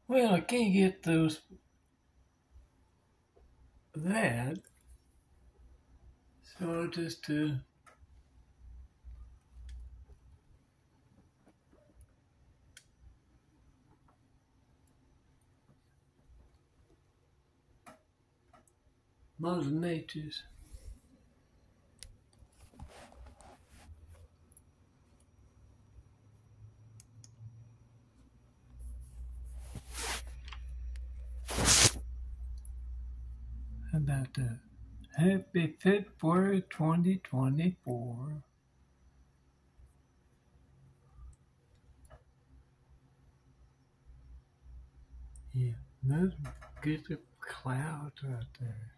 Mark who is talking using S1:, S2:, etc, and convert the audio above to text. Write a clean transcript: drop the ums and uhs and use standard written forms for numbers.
S1: Well, I can't get those that, so I'll just Mother Nature's. How about that? Happy February 2024. Yeah, let's get the clouds right there.